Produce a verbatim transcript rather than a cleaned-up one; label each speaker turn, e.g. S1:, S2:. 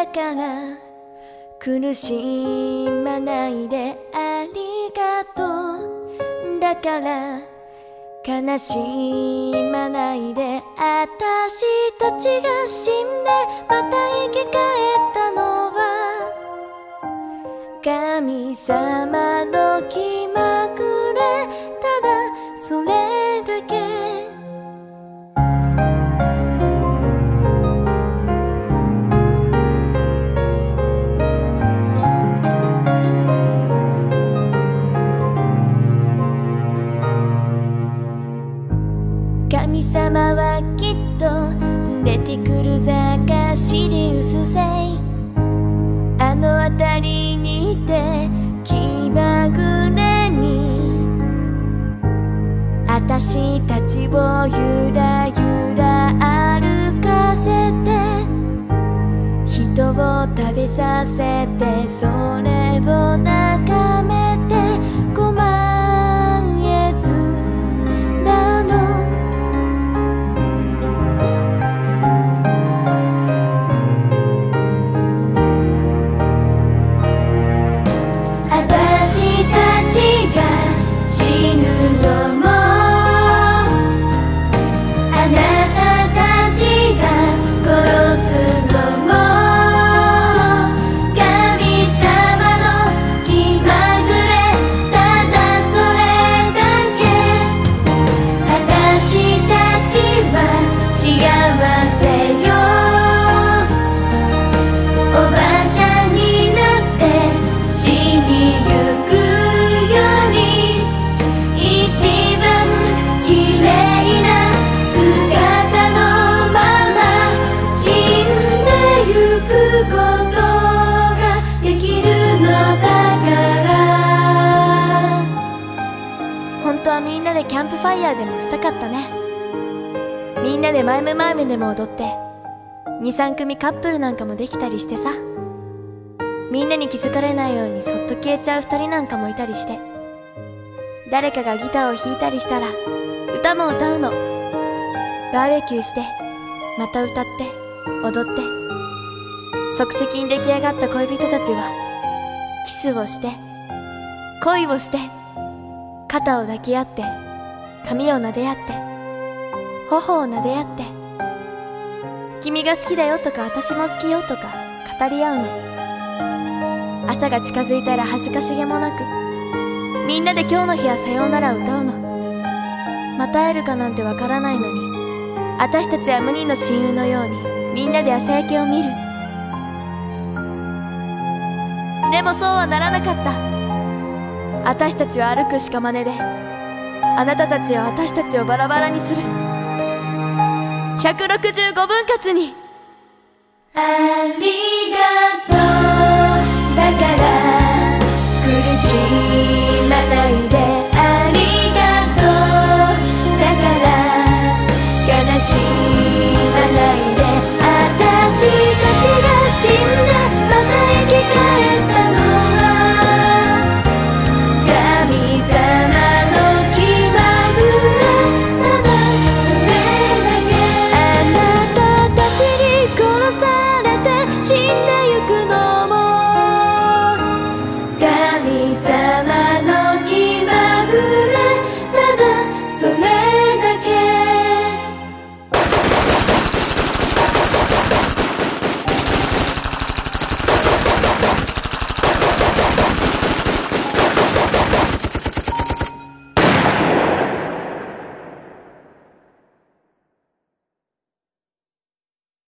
S1: から苦しまないでありがとう。だから悲しまないで。あたしたちが死んでまた生き返ったのは神様の気まぐれ、ただそれだけ。神様はきっとレティクル坂シリウス星、あの辺りにいて気まぐれにあたしたちをゆらゆら歩かせて、人を食べさせて、それを眺めてご満悦なの。みんなでキャンプファイヤーでもしたかったね。みんなでマイムマイムでも踊って、にさん組カップルなんかもできたりしてさ。みんなに気づかれないようにそっと消えちゃうふたりなんかもいたりして、誰かがギターを弾いたりしたら歌も歌うの。バーベキューして、また歌って踊って、即席に出来上がった恋人たちはキスをして恋をして、肩を抱き合って髪を撫で合って、頬を撫で合って、君が好きだよとか私も好きよとか語り合うの。朝が近づいたら恥ずかしげもなくみんなで今日の日はさようなら歌うの。また会えるかなんてわからないのに、私たちは無二の親友のようにみんなで朝焼けを見る。でもそうはならなかった。私たちは歩く屍で、あなたたちは私たちをバラバラにする。ひゃくろくじゅうごぶん割に。ありがとう。だから苦しい